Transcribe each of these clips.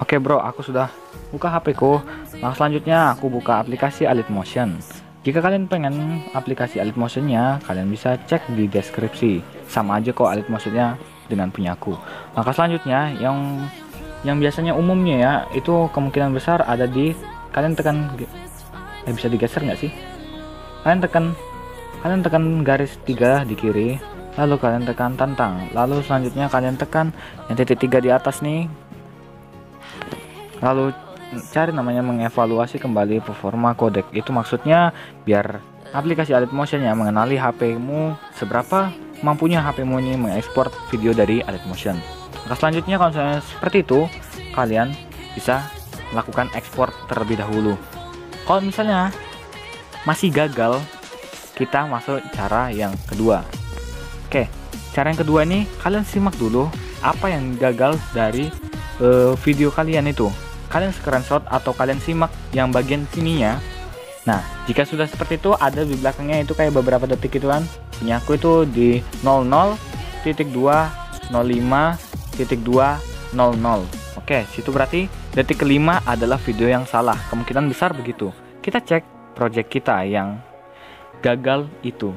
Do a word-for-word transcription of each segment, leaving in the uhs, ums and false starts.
Oke bro, aku sudah buka H P ku. Nah selanjutnya aku buka aplikasi Alit Motion. Jika kalian pengen aplikasi Alit Motionnya, kalian bisa cek di deskripsi. Sama aja kok Alit Motionnya dengan punyaku. Maka selanjutnya yang yang biasanya umumnya ya, itu kemungkinan besar ada di kalian tekan eh, bisa digeser nggak sih? Kalian tekan kalian tekan garis tiga di kiri, lalu kalian tekan tantang, lalu selanjutnya kalian tekan yang titik tiga di atas nih, lalu cari namanya mengevaluasi kembali performa kodek. Itu maksudnya biar aplikasi Alit Motionnya mengenali H P mu seberapa mampunya H P mu ini mengekspor video dari Alit Motion. Maka selanjutnya kalau misalnya seperti itu, kalian bisa melakukan ekspor terlebih dahulu. Kalau misalnya masih gagal, kita masuk cara yang kedua. Oke, cara yang kedua ini kalian simak dulu apa yang gagal dari uh, video kalian itu. Kalian screenshot atau kalian simak yang bagian sininya. Nah, jika sudah seperti itu, ada di belakangnya itu kayak beberapa detik itu kan. Punya aku itu di nol nol titik dua nol lima titik dua nol nol. Oke, situ berarti detik kelima adalah video yang salah. Kemungkinan besar begitu. Kita cek project kita yang gagal itu.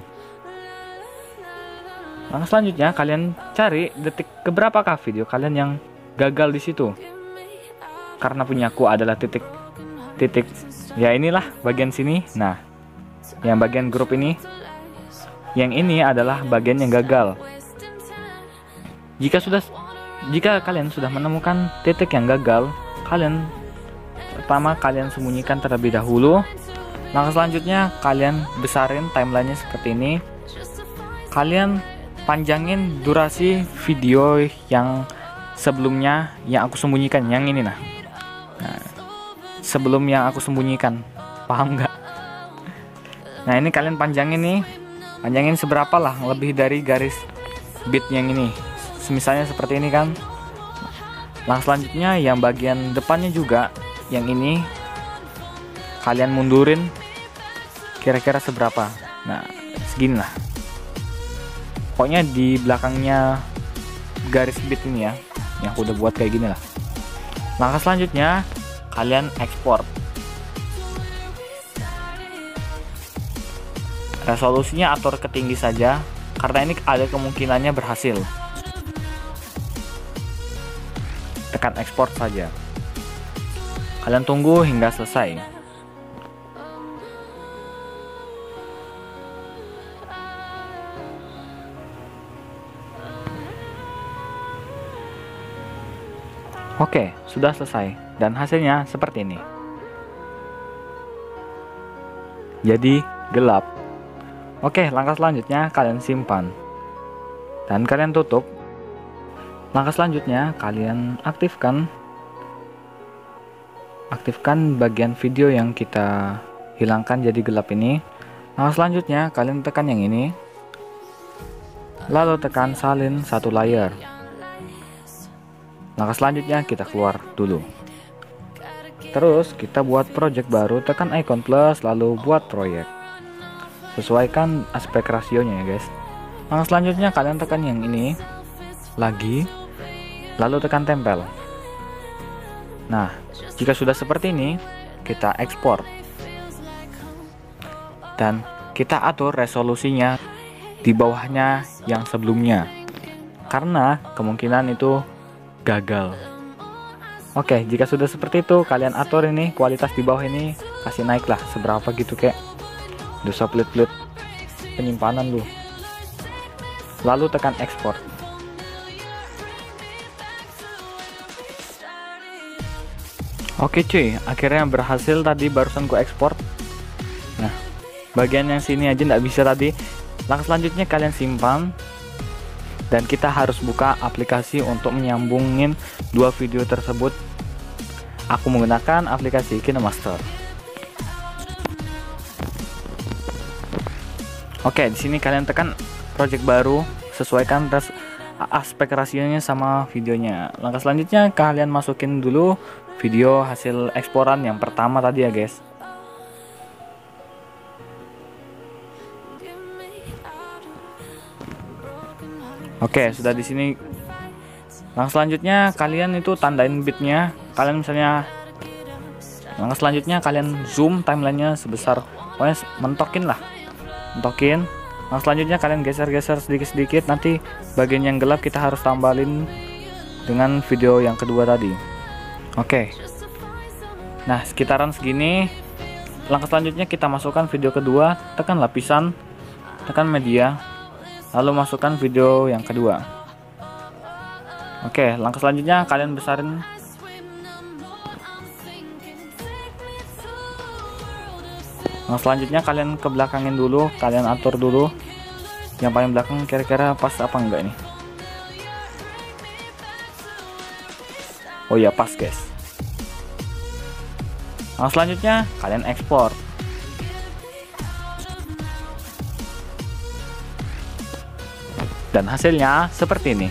Nah, selanjutnya kalian cari detik keberapakah video kalian yang gagal di situ. Karena punyaku adalah titik titik ya inilah bagian sini. Nah, yang bagian grup ini, yang ini adalah bagian yang gagal. Jika sudah jika kalian sudah menemukan titik yang gagal, kalian pertama kalian sembunyikan terlebih dahulu. Langkah selanjutnya kalian besarin timelinenya seperti ini. Kalian panjangin durasi video yang sebelumnya yang aku sembunyikan, yang ini nah. Nah, sebelum yang aku sembunyikan, paham nggak? Nah ini kalian panjangin nih, panjangin seberapa lah, lebih dari garis bit yang ini. Misalnya seperti ini kan. Langkah selanjutnya yang bagian depannya juga, yang ini kalian mundurin kira-kira seberapa. Nah segini lah, pokoknya di belakangnya garis bit ini ya, yang aku udah buat kayak gini lah. Langkah selanjutnya kalian ekspor. Resolusinya atur ke tinggi saja karena ini ada kemungkinannya berhasil. Tekan ekspor saja. Kalian tunggu hingga selesai. Oke, sudah selesai dan hasilnya seperti ini. Jadi gelap. Oke, langkah selanjutnya kalian simpan dan kalian tutup. Langkah selanjutnya kalian aktifkan aktifkan bagian video yang kita hilangkan jadi gelap ini. Langkah selanjutnya kalian tekan yang ini, lalu tekan salin satu layer. Langkah selanjutnya kita keluar dulu. Terus kita buat project baru, tekan icon plus lalu buat proyek. Sesuaikan aspek rasionya ya guys. Langkah selanjutnya kalian tekan yang ini lagi, lalu tekan tempel. Nah, jika sudah seperti ini, kita ekspor. Dan kita atur resolusinya di bawahnya yang sebelumnya. Karena kemungkinan itu gagal. Oke, jika sudah seperti itu, kalian atur ini kualitas di bawah ini, kasih naik lah seberapa gitu kayak dosa pelit-pelit penyimpanan lu. Lalu tekan ekspor. Oke cuy, akhirnya berhasil tadi barusan gue ekspor. Nah, bagian yang sini aja nggak bisa tadi. Langkah selanjutnya kalian simpan. Dan kita harus buka aplikasi untuk menyambungin dua video tersebut. Aku menggunakan aplikasi KineMaster. Oke, di sini kalian tekan project baru, sesuaikan res aspek rasionya sama videonya. Langkah selanjutnya kalian masukin dulu video hasil eksporan yang pertama tadi ya guys. Oke, sudah di sini Langkah selanjutnya kalian itu tandain bitnya. Kalian misalnya langkah selanjutnya kalian zoom timelinenya sebesar, pokoknya mentokin lah, mentokin. Langkah selanjutnya kalian geser-geser sedikit-sedikit. Nanti bagian yang gelap kita harus tambalin dengan video yang kedua tadi. Oke. Nah, sekitaran segini. Langkah selanjutnya kita masukkan video kedua. Tekan lapisan, tekan media, lalu masukkan video yang kedua. Oke, langkah selanjutnya kalian besarin. Langkah selanjutnya kalian ke belakangin dulu, kalian atur dulu. Yang paling belakang kira-kira pas apa enggak nih? Oh iya, pas guys. Langkah selanjutnya kalian ekspor. Dan hasilnya seperti ini.